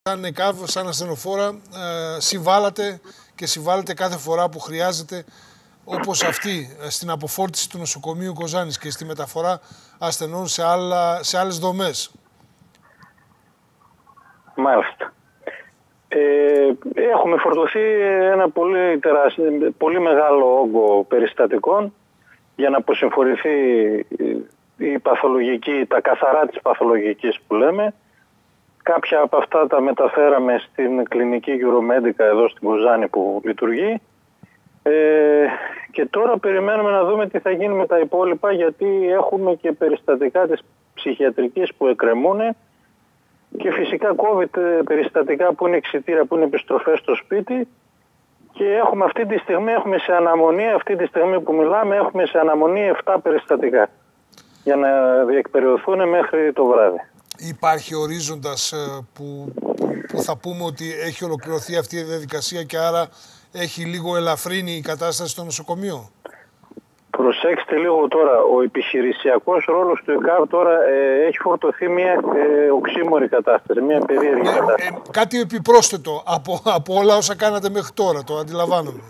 σαν ΕΚΑΒ, σαν ασθενοφόρα, συμβάλλατε κάθε φορά που χρειάζεται, όπως αυτή, στην αποφόρτιση του νοσοκομείου Κοζάνης και στη μεταφορά ασθενών σε άλλες δομές. Μάλιστα. Έχουμε φορτωθεί ένα πολύ μεγάλο όγκο περιστατικών για να αποσυμφορηθεί η παθολογική, τα καθαρά της παθολογικής που λέμε. Κάποια από αυτά τα μεταφέραμε στην κλινική Euromedica εδώ στην Κοζάνη που λειτουργεί. Και τώρα περιμένουμε να δούμε τι θα γίνει με τα υπόλοιπα, γιατί έχουμε και περιστατικά της ψυχιατρικής που εκκρεμούν και φυσικά COVID περιστατικά που είναι εξιτήρα, που είναι επιστροφές στο σπίτι, και έχουμε αυτή τη στιγμή που μιλάμε, έχουμε σε αναμονή 7 περιστατικά για να διεκπεραιωθούν μέχρι το βράδυ. Υπάρχει ορίζοντας που θα πούμε ότι έχει ολοκληρωθεί αυτή η διαδικασία και άρα έχει λίγο ελαφρύνει η κατάσταση στο νοσοκομείο? Προσέξτε λίγο τώρα, ο επιχειρησιακός ρόλος του ΕΚΑΒ τώρα έχει φορτωθεί μια οξύμορη κατάσταση, μια περίεργη κατάσταση. Κάτι επιπρόσθετο από όλα όσα κάνατε μέχρι τώρα, το αντιλαμβάνομαι.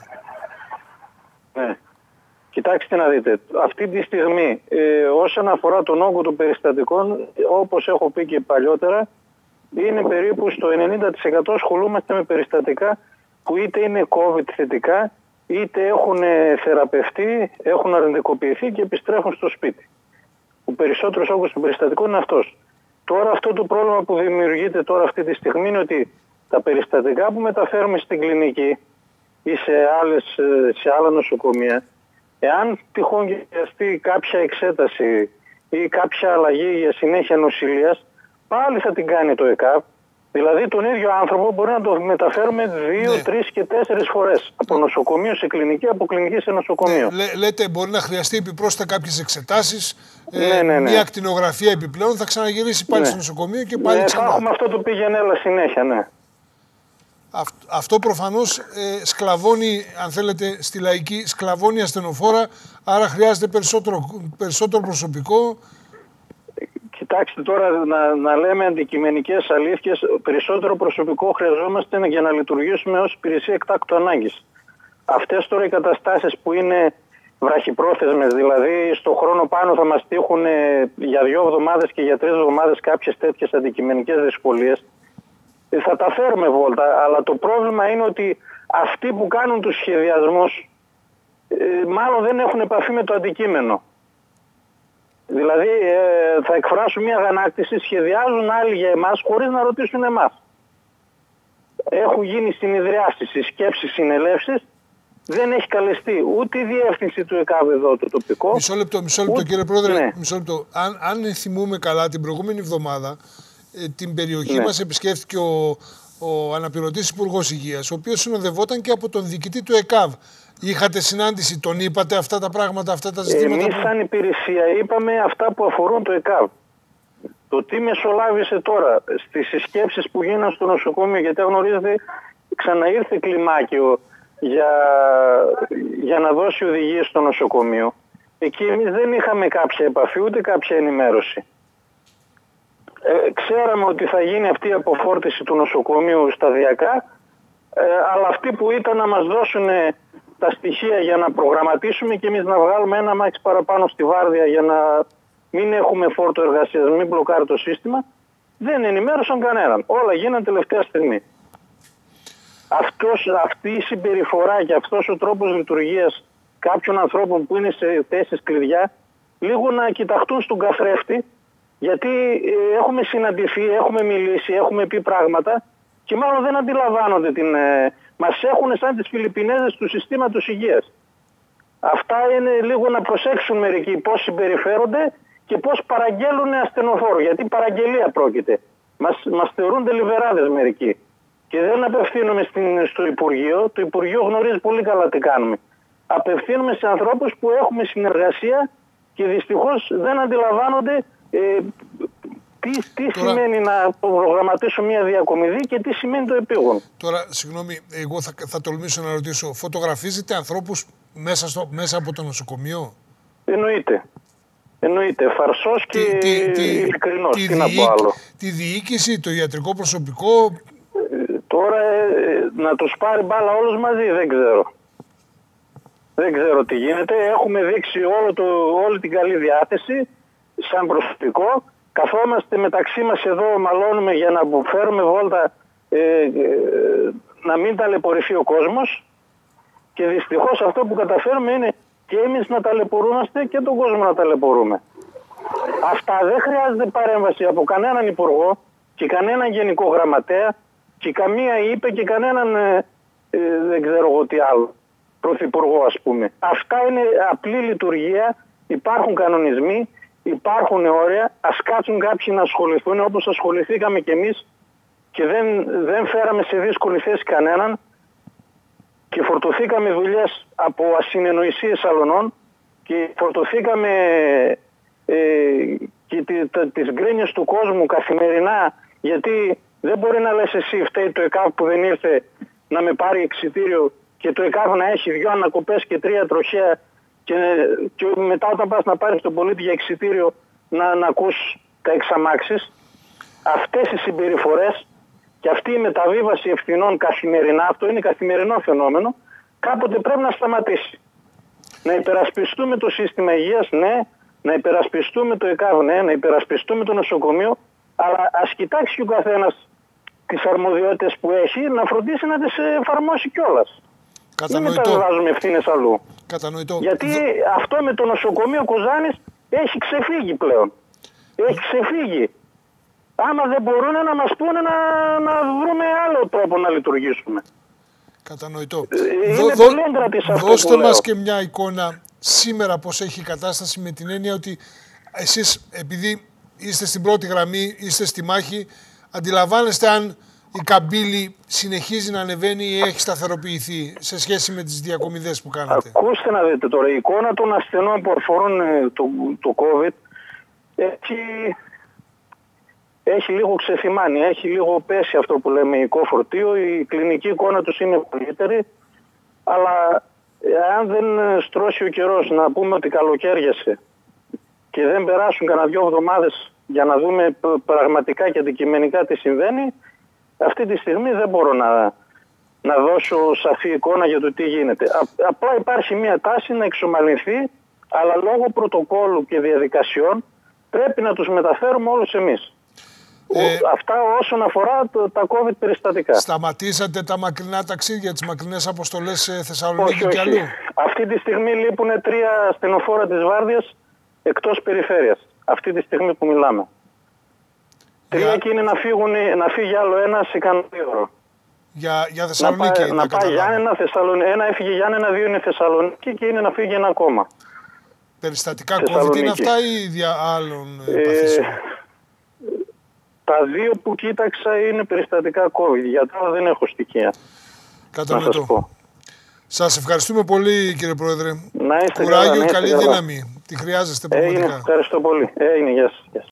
Ναι. Κοιτάξτε να δείτε, αυτή τη στιγμή όσον αφορά τον όγκο των περιστατικών, όπως έχω πει και παλιότερα, είναι περίπου στο 90% ασχολούμαστε με περιστατικά που είτε είναι COVID θετικά, είτε έχουν θεραπευτεί, έχουν αρνητικοποιηθεί και επιστρέφουν στο σπίτι. Ο περισσότερος όγκος των περιστατικών είναι αυτός. Τώρα αυτό το πρόβλημα που δημιουργείται τώρα αυτή τη στιγμή είναι ότι τα περιστατικά που μεταφέρουμε στην κλινική ή σε άλλα νοσοκομεία, εάν τυχόν χρειαστεί κάποια εξέταση ή κάποια αλλαγή για συνέχεια νοσηλείας, πάλι θα την κάνει το ΕΚΑΒ. Δηλαδή τον ίδιο άνθρωπο μπορεί να το μεταφέρουμε 2, 3 και 4 φορές. Από νοσοκομείο σε κλινική, από κλινική σε νοσοκομείο. Λέτε μπορεί να χρειαστεί επιπρόσθετα κάποιες εξετάσεις, μια ακτινογραφία επιπλέον, θα ξαναγυρίσει πάλι στο νοσοκομείο και πάλι ξανά. Θα έχουμε αυτό το πήγαινε έλα συνέχεια, ναι. Αυτό προφανώς σκλαβώνει, αν θέλετε, στη λαϊκή, σκλαβώνει ασθενοφόρα, άρα χρειάζεται περισσότερο προσωπικό. Κοιτάξτε τώρα να λέμε αντικειμενικές αλήθειες, περισσότερο προσωπικό χρειαζόμαστε για να λειτουργήσουμε ως υπηρεσία εκτάκτου ανάγκης. Αυτές τώρα οι καταστάσεις που είναι βραχυπρόθεσμες, δηλαδή στο χρόνο πάνω θα μας τύχουν για 2 εβδομάδες και για 3 εβδομάδες κάποιες τέτοιες αντικειμενικές δυσκολίες, θα τα φέρουμε βόλτα, αλλά το πρόβλημα είναι ότι αυτοί που κάνουν τους σχεδιασμούς μάλλον δεν έχουν επαφή με το αντικείμενο. Δηλαδή θα εκφράσουν μια αγανάκτηση, σχεδιάζουν άλλοι για εμάς χωρίς να ρωτήσουν εμάς. Έχουν γίνει συνεδριάσεις, συσκέψεις, συνελεύσεις, δεν έχει καλεστεί ούτε η διεύθυνση του ΕΚΑΒ εδώ το τοπικό. Μισό λεπτό κύριε Πρόεδρε, ναι. Μισό λεπτό. Αν θυμούμε καλά, την προηγούμενη εβδομάδα την περιοχή μας επισκέφθηκε ο αναπληρωτής Υπουργός Υγείας, ο οποίος συνοδευόταν και από τον διοικητή του ΕΚΑΒ. Είχατε συνάντηση, τον είπατε αυτά τα πράγματα, αυτά τα ζητήματα? Εμείς σαν υπηρεσία είπαμε αυτά που αφορούν το ΕΚΑΒ. Το τι μεσολάβησε τώρα στις συσκέψεις που γίνανε στο νοσοκομείο, γιατί γνωρίζετε ξαναήρθε κλιμάκιο για να δώσει οδηγίες στο νοσοκομείο. Εκεί εμείς δεν είχαμε κάποια επαφή ούτε κάποια ενημέρωση. Ξέραμε ότι θα γίνει αυτή η αποφόρτιση του νοσοκομείου σταδιακά, αλλά αυτοί που ήταν να μας δώσουν τα στοιχεία για να προγραμματίσουμε και εμείς να βγάλουμε ένα μάξι παραπάνω στη βάρδια για να μην έχουμε φόρτο εργασίας, μην μπλοκάρει το σύστημα, δεν ενημέρωσαν κανέναν. Όλα γίνανε τελευταία στιγμή. Αυτή η συμπεριφορά και αυτός ο τρόπος λειτουργίας κάποιων ανθρώπων που είναι σε θέσεις κλειδιά, λίγο να κοιταχτούν στον καθρέφτη, γιατί έχουμε συναντηθεί, έχουμε μιλήσει, έχουμε πει πράγματα και μάλλον δεν αντιλαμβάνονται μας έχουν σαν τις Φιλιππινέζες του συστήματος υγείας. Αυτά είναι λίγο να προσέξουν μερικοί πώς συμπεριφέρονται και πώς παραγγέλνουν ασθενοφόρο. Γιατί παραγγελία πρόκειται. Μας θεωρούνται λιβεράδες μερικοί. Και δεν απευθύνουμε στο Υπουργείο. Το Υπουργείο γνωρίζει πολύ καλά τι κάνουμε. Απευθύνουμε σε ανθρώπους που έχουμε συνεργασία και δυστυχώς δεν αντιλαμβάνονται τι σημαίνει να προγραμματίσω μια διακομιδή και τι σημαίνει το επίγον. Τώρα, συγγνώμη, εγώ θα τολμήσω να ρωτήσω, φωτογραφίζετε ανθρώπους μέσα από το νοσοκομείο? Εννοείται. Φαρσός και ειλικρινός. Τι να πω άλλο. Τη διοίκηση, το ιατρικό προσωπικό, Τώρα να τους πάρει μπάλα όλους μαζί δεν ξέρω. Δεν ξέρω τι γίνεται. Έχουμε δείξει όλη την καλή διάθεση σαν προσωπικό. Καθόμαστε μεταξύ μας εδώ, μαλώνουμε για να φέρουμε βόλτα, να μην ταλαιπωρηθεί ο κόσμος. Και δυστυχώς αυτό που καταφέρουμε είναι και εμείς να ταλαιπωρούμαστε και τον κόσμο να ταλαιπωρούμε. Αυτά δεν χρειάζεται παρέμβαση από κανέναν υπουργό και κανέναν γενικό γραμματέα και καμία είπε και κανέναν δεν ξέρω εγώ τι άλλο, πρωθυπουργό ας πούμε. Αυτά είναι απλή λειτουργία, υπάρχουν κανονισμοί, υπάρχουν όρια, ας κάτσουν κάποιοι να ασχοληθούν όπως ασχοληθήκαμε κι εμείς και δεν φέραμε σε δύσκολη θέση κανέναν και φορτωθήκαμε δουλειές από ασυνεννοησίες αλωνών και φορτωθήκαμε και τις γκρίνιες του κόσμου καθημερινά, γιατί δεν μπορεί να λες εσύ φταίει το ΕΚΑΒ που δεν ήρθε να με πάρει εξιτήριο και το ΕΚΑΒ να έχει 2 ανακοπές και 3 τροχαία και μετά όταν πας να πάρεις τον πολίτη για εξιτήριο να ακούς τα εξαμάξεις. Αυτές οι συμπεριφορές και αυτή η μεταβίβαση ευθυνών καθημερινά, αυτό είναι καθημερινό φαινόμενο, κάποτε πρέπει να σταματήσει. Να υπερασπιστούμε το σύστημα υγείας, ναι, να υπερασπιστούμε το ΕΚΑΒ, ναι, να υπερασπιστούμε το νοσοκομείο, αλλά ας κοιτάξει και ο καθένας τις αρμοδιότητες που έχει, να φροντίσει να τις εφαρμόσει κιόλας. Μην μεταβάζουμε ευθύνες αλλού. Κατανοητό. Γιατί αυτό με το νοσοκομείο Κοζάνης έχει ξεφύγει πλέον. Έχει ξεφύγει. Άμα δεν μπορούν να μας πούνε να βρούμε άλλο τρόπο να λειτουργήσουμε. Κατανοητό. Είναι πολύ εγκρατής αυτό. Δώστε μας και μια εικόνα σήμερα πώς έχει η κατάσταση, με την έννοια ότι εσείς επειδή είστε στην πρώτη γραμμή, είστε στη μάχη, αντιλαμβάνεστε αν η καμπύλη συνεχίζει να ανεβαίνει ή έχει σταθεροποιηθεί σε σχέση με τις διακομιδές που κάνατε. Ακούστε να δείτε τώρα, η εικόνα των ασθενών που αφορούν το COVID έχει λίγο ξεθυμάνει, έχει λίγο πέσει αυτό που λέμε οικό φορτίο. Η κλινική εικόνα τους είναι καλύτερη, αλλά αν δεν στρώσει ο καιρός, να πούμε ότι καλοκαίριασε και δεν περάσουν κανένα 2 εβδομάδες για να δούμε πραγματικά και αντικειμενικά τι συμβαίνει, αυτή τη στιγμή δεν μπορώ να δώσω σαφή εικόνα για το τι γίνεται. Απλά υπάρχει μια τάση να εξομαλυνθεί, αλλά λόγω πρωτοκόλου και διαδικασιών πρέπει να τους μεταφέρουμε όλους εμείς. Αυτά όσον αφορά τα COVID περιστατικά. Σταματήσατε τα μακρινά ταξίδια, τις μακρινές αποστολές Θεσσαλονίκη και αλλού? Αυτή τη στιγμή λείπουν 3 ασθενοφόρα της Βάρδιας εκτός περιφέρειας. Αυτή τη στιγμή που μιλάμε. 3 και είναι να φύγει άλλο ένα σε κανένα 2 ώρο. Για Θεσσαλονίκη. Να πάει Γιάννενα, Θεσσαλονίκη. Ένα έφυγε Γιάννενα, 2 είναι Θεσσαλονίκη και είναι να φύγει ένα ακόμα. Περιστατικά COVID είναι αυτά ή δια άλλων παθήσεων? Τα 2 που κοίταξα είναι περιστατικά COVID. Για τώρα δεν έχω στοιχεία. Κατανοητό. Σας ευχαριστούμε πολύ, κύριε Πρόεδρε. Να είστε Κουράγιο, καλά, καλή δύναμη. Τη χρειάζεστε πραγματικά. Ευχαριστώ πολύ. Γεια σας.